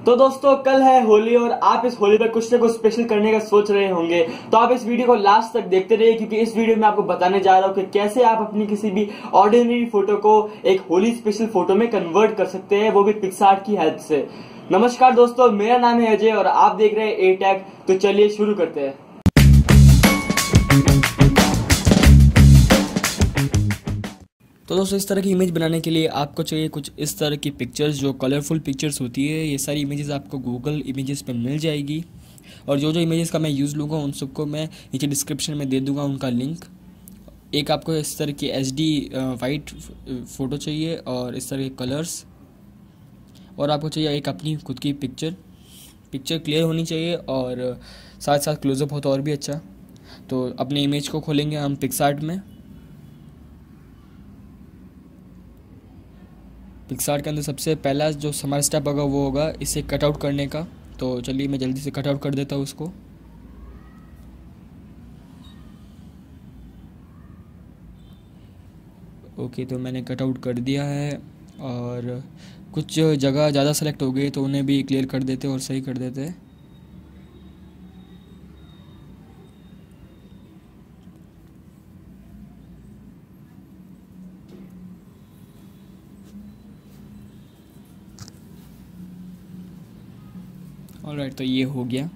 तो दोस्तों कल है होली और आप इस होली पर कुछ न कुछ स्पेशल करने का सोच रहे होंगे, तो आप इस वीडियो को लास्ट तक देखते रहिए क्योंकि इस वीडियो में आपको बताने जा रहा हूं कि कैसे आप अपनी किसी भी ऑर्डिनरी फोटो को एक होली स्पेशल फोटो में कन्वर्ट कर सकते हैं, वो भी पिक्सार्ट की हेल्प से। नमस्कार दोस्तों, मेरा नाम है अजय और आप देख रहे हैं ए टैग। तो चलिए शुरू करते हैं। तो दोस्तों इस तरह की इमेज बनाने के लिए आपको चाहिए कुछ इस तरह की पिक्चर्स, जो कलरफुल पिक्चर्स होती है। ये सारी इमेजेस आपको गूगल इमेजेस पे मिल जाएगी और जो जो इमेजेस का मैं यूज़ लूँगा उन सबको मैं नीचे डिस्क्रिप्शन में दे दूँगा उनका लिंक। एक आपको इस तरह की HD वाइट फ़ोटो चाहिए और इस तरह के कलर्स, और आपको चाहिए एक अपनी खुद की पिक्चर क्लियर होनी चाहिए और साथ साथ क्लोजअप हो तो और भी अच्छा। तो अपनी इमेज को खोलेंगे हम पिक्सार्ट में। पिक्सार्ट के अंदर सबसे पहला जो हमारा स्टेप होगा वो होगा इसे कट आउट करने का। तो चलिए मैं जल्दी से कट आउट कर देता हूँ उसको। ओके, तो मैंने कट आउट कर दिया है और कुछ जगह ज़्यादा सेलेक्ट हो गई तो उन्हें भी क्लियर कर देते और सही कर देते। ऑलराइट, तो ये हो गया।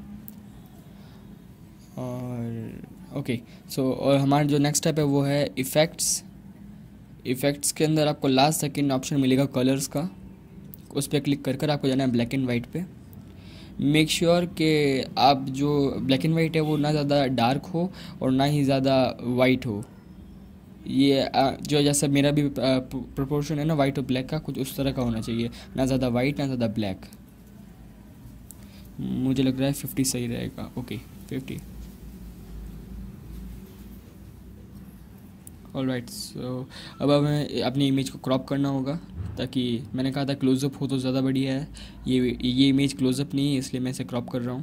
और ओके और हमारा जो नेक्स्ट स्टेप है वो है इफ़ेक्ट्स के अंदर आपको लास्ट सेकंड ऑप्शन मिलेगा कलर्स का। उस पर क्लिक कर आपको जाना है ब्लैक एंड वाइट पे। मेक श्योर कि आप जो ब्लैक एंड वाइट है वो ना ज़्यादा डार्क हो और ना ही ज़्यादा वाइट हो। ये जो जैसा मेरा भी प्रोपोर्शन है ना वाइट और ब्लैक का, कुछ उस तरह का होना चाहिए, ना ज़्यादा वाइट ना ज़्यादा ब्लैक। मुझे लग रहा है 50 सही रहेगा। ओके 50। ऑलराइट, सो अब हमें अपनी इमेज को क्रॉप करना होगा, ताकि मैंने कहा था क्लोजअप हो तो ज़्यादा बढ़िया है। ये इमेज क्लोजअप नहीं है इसलिए मैं इसे क्रॉप कर रहा हूँ।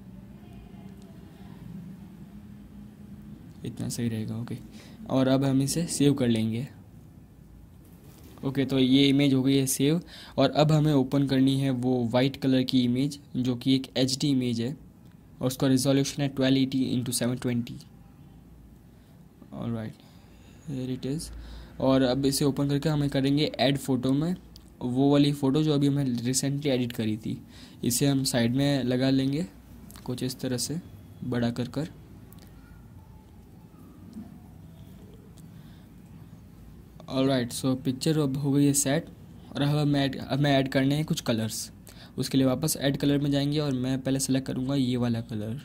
इतना सही रहेगा। ओके, और अब हम इसे सेव कर लेंगे। ओके, तो ये इमेज हो गई है सेव। और अब हमें ओपन करनी है वो वाइट कलर की इमेज जो कि एक HD इमेज है और उसका रिजोल्यूशन है 1280x720। Alright, here it is. और अब इसे ओपन करके हमें करेंगे ऐड फोटो में वो वाली फ़ोटो जो अभी हमने रिसेंटली एडिट करी थी। इसे हम साइड में लगा लेंगे कुछ इस तरह से बड़ा कर। ऑलराइट, सो पिक्चर अब हो गई है सेट और अब हमें ऐड करने हैं कुछ कलर्स। उसके लिए वापस ऐड कलर में जाएंगे और मैं पहले सेलेक्ट करूँगा ये वाला कलर।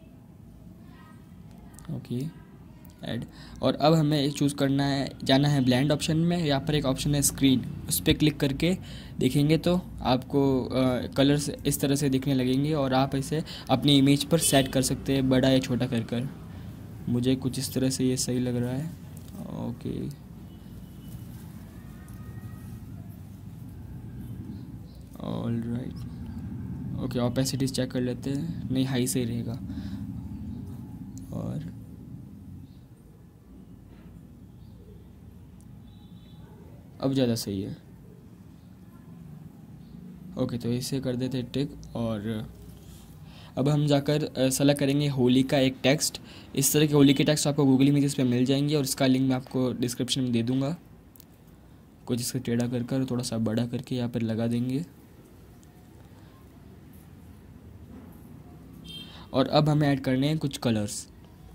Okay, add. और अब हमें चूज़ करना है, जाना है ब्लेंड ऑप्शन में। यहाँ पर एक ऑप्शन है स्क्रीन, उस पर क्लिक करके देखेंगे तो आपको कलर्स इस तरह से दिखने लगेंगे और आप इसे अपनी इमेज पर सेट कर सकते हैं बड़ा या छोटा कर। मुझे कुछ इस तरह से ये सही लग रहा है। Okay, alright. Okay, opacity check कर लेते हैं। नहीं, हाई सही रहेगा। और अब ज़्यादा सही है। ओके, तो इसे कर देते हैं टिक। और अब हम जाकर सेलेक्ट करेंगे होली का एक टेक्स्ट। इस तरह के होली के टेक्स्ट आपको गूगल इमेजेस पे मिल जाएंगे और इसका लिंक मैं आपको डिस्क्रिप्शन में दे दूंगा। कुछ इसका टेढ़ा कर थोड़ा सा बड़ा करके यहाँ पर लगा देंगे। और अब हमें ऐड करने हैं कुछ कलर्स।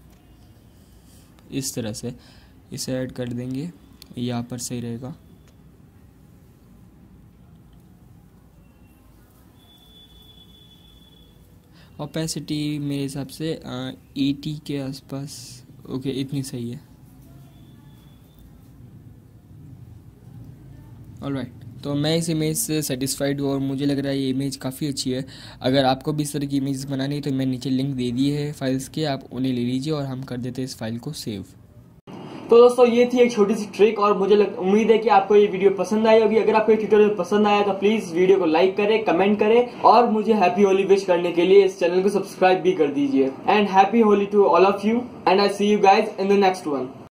इस तरह से इसे ऐड कर देंगे, यहाँ पर सही रहेगा। ऑपेसिटी मेरे हिसाब से 80 के आसपास। ओके, इतनी सही है। ऑलराइट, तो मैं इस इमेज से सेटिस्फाइड हूँ और मुझे लग रहा है ये इमेज काफ़ी अच्छी है। अगर आपको भी इस तरह की इमेज बनानी है तो मैं नीचे लिंक दे दिए है फाइल्स के, आप उन्हें ले लीजिए और हम कर देते हैं इस फाइल को सेव। तो दोस्तों ये थी एक छोटी सी ट्रिक और मुझे उम्मीद है कि आपको ये वीडियो पसंद आई होगी। अगर आपको ये ट्यूटोरियल पसंद आया तो प्लीज वीडियो को लाइक करें, कमेंट करें और मुझे हैप्पी होली विश करने के लिए इस चैनल को सब्सक्राइब भी कर दीजिए। And happy Holi to all of you and I see you guys in the next one.